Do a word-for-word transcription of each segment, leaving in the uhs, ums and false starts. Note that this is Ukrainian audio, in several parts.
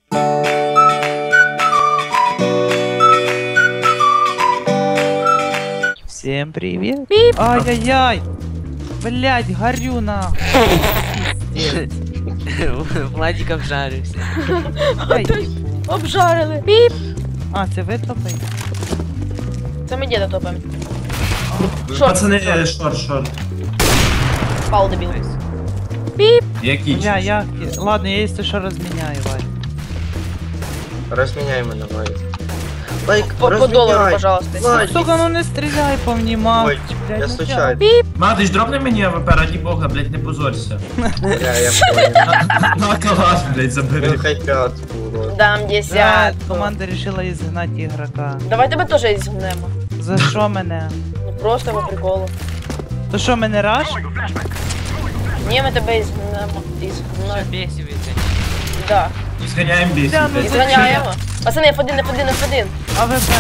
Всем привет. Ай-яй-яй. Блять, горю на. Владик обжарився. Обжарили. Піп. А, це ви топаєте? Це ми діда топаємо. Пацани, шорт, шорт. Пал дебіл. Піп. Який? Бля, я... Ладно, я если що розміняю, Варь. Разменяй мене, Владик. Лайк, По, по долару, пожалуйста. Владик. Сука, ну не стріляй по мені, мам. Ой, Блядь, я ну случайно. Піп. Мадич, дропни мені АВП, раді бога, блядь, не позорься. Бля, я понял. На калаш, блядь, забери. Ну, хотят, урод. Дам Бля, десятку. команда решила ізгнати ігрока. Давай тебе теж ізгнемо. За що мене? Ну просто по приколу. То що, мене раш? Ні, ми тебе ізгнемо. Ізгнемо. Бесивіться. Да. Зганяємо бісі, Бля, ну блядь. Ізганяємо. Пацани, Ф один, Ф один, Ф один. АВП.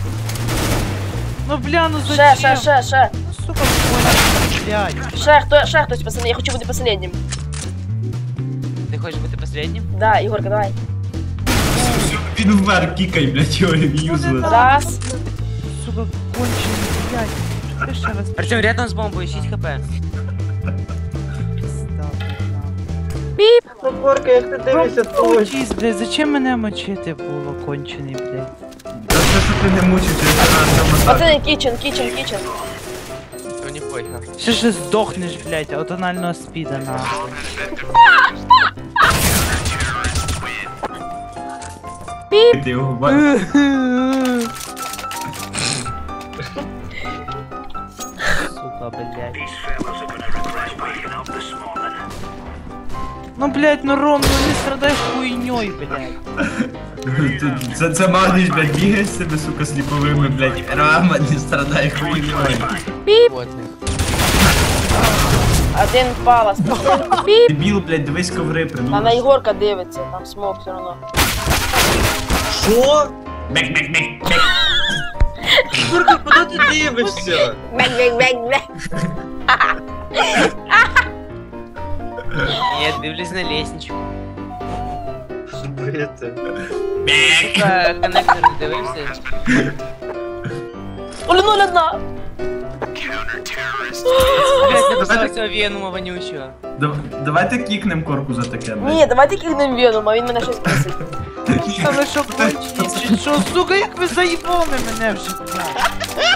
Ну бля, ну Ще, зачем? ще, ще, ще. Ну сука, понял, блядь. Ще, хто, ще хтось, пацани, я хочу бути последнім. Ти хочеш бути последнім? Да, Ігорка, давай. Він вверх кікай, блядь, його юзли. Раз. Сука, кончений, блядь. Ти ще раз Причому рядом з бомбою шість хп. пізда, блядь. Піп. Подборка, як ти дивишся, то ось. Крутись, блядь, зачем мене мочити було, кончений, блядь? Та це, що ти не мучиш, я тебе на Пацани, кічен, кічен, кічен. Мені похер. Ще ж здохнеш, блядь, от анального спіда, нахуй. Ти його бачиш. Сука, блядь. Ну, блядь, ну, Ром, ну не страдай хуйней, блядь. Тут- Це, це Мадич, блядь, бігає з себе, сука, сліповими, блядь. Рама, не страдай хуйньою. Вот. Один палас. Піп. Дебіл, блядь, дивись коври, Та на придумав. Ігорка дивиться, там смок все одно. Що? Бек, бек, бек, бек. Ігорка, куди ти дивишся? Бек-бек-бек-бек. Я дивлюсь на лестничку. Бити. Бек. Сука, коннектор не дивився. Оля, нуль одна. Блять, написав цього венума вонючого. Дав- Давайте кікнем корку за таке, блядь. Ні, давайте кикнем Веном, а він мене щось бісить. Та ви що, кончені, чи що, сука, як ви заїбали мене вже, блядь.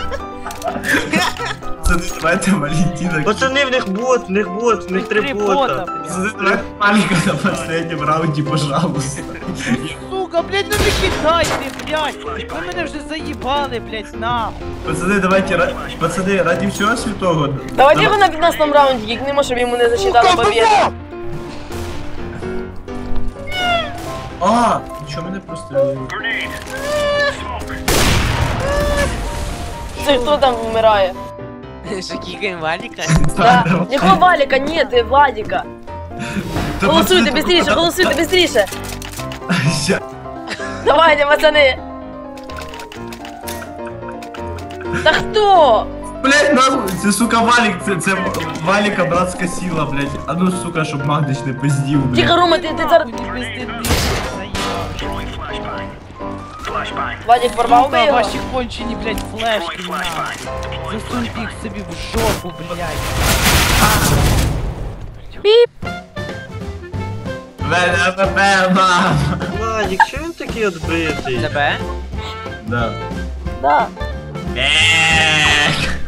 Це не давайте Валентина. Пацани, в них бот, в них бот, в них три Три бота. бота, блядь. Це паніка на последнем раунді, пожалуйста. Сука, блядь, ну не кидайте, блядь. Ви мене вже заїбали, блядь, нахуй. Пацани, давайте, ра- пацани, раді всього святого. Давайте Давай- його на п'ятнадцятому раунді кикнемо, щоб йому не засчитали побіду. А, чого мене просто... Це хто там вмирає? Що кікаємо Валіка? Да. Якого Валіка? Ні, ти Владіка. Та Голосуйте пацани, быстріше, та- голосуйте быстріше. Ща. Давайте, пацани. Та хто? Блять, нахуй, це, сука, Валік, це, це Валіка братська сила, блять. А ну, сука, щоб Магдич не пиздів, Тихо, блять. Рома, ти, ти зараз... Хуй, не пизди, ти, заїбав. Владик порвав би Сука, його? ваші кончені, блядь, флешки, нахуй. Засунь їх собі в жопу, блядь. Піп. ВНП, мам. Владик, чого він такий відбитий? Тебе? Да. Да. Бек.